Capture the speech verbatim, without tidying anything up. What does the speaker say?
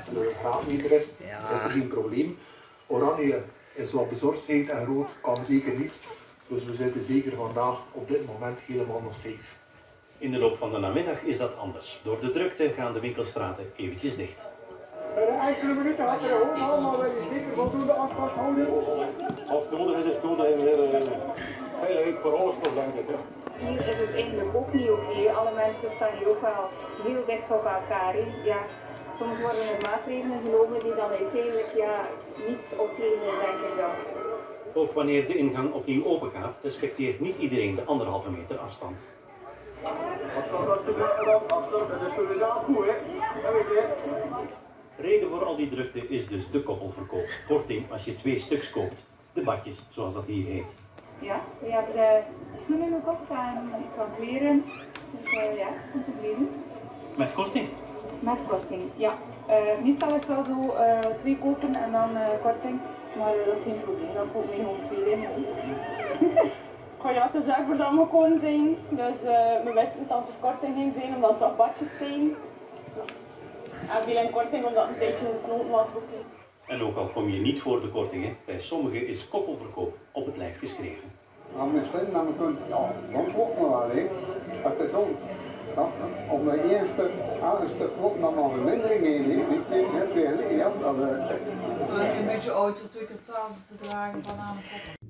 de graadmeter is, Ja. is er geen probleem. Oranje is wat bezorgdheid en rood kan zeker niet. Dus we zitten zeker vandaag op dit moment helemaal nog safe. In de loop van de namiddag is dat anders. Door de drukte gaan de winkelstraten eventjes dicht. Binnen enkele minuten had er ook allemaal weer zeker voldoende afstand houden. Als het nodig is, is het nodig en weer uh, veiligheid voor alles nog, denk ik. Hè. Hier is het eigenlijk ook niet oké. Okay. Alle mensen staan hier ook wel heel dicht op elkaar. Hè. Ja, soms worden er maatregelen genomen die dan uiteindelijk ja, niets opleveren, denk ik dan. Ook wanneer de ingang opnieuw open gaat, respecteert niet iedereen de anderhalve meter afstand. Afstand, dat is de afstand, dat is voor de zaal goed, hè? Dat weet je. Reden voor al die drukte is dus de koppelverkoop. Korting als je twee stuks koopt. De badjes, zoals dat hier heet. Ja, we hebben de schoenen gekocht en iets van kleren. Dus uh, ja, om te kleden. Met korting? Met korting, ja. Uh, meestal is het wel zo uh, twee kopen en dan uh, korting. Maar uh, dat is geen probleem, dan koop ik gewoon twee dingen. Oh ja, het is ervoor dat we gewoon zijn. Dus uh, we wisten dat het korting ging zijn, omdat het toch badjes zijn. Dus, en veel in korting, omdat het een tijdje gesloten was. En ook al kom je niet voor de kortingen, bij sommigen is koppelverkoop op het lijf geschreven. Nou, misschien dat we kunnen, ja, dan klopt nog wel, hè. Het is ook, ja, op de eerste, eerste klopt dan maar vermindering in, hè. Niet heel veel, ja, dat we... een beetje oud om twee keer hetzelfde te dragen van aan de koppel.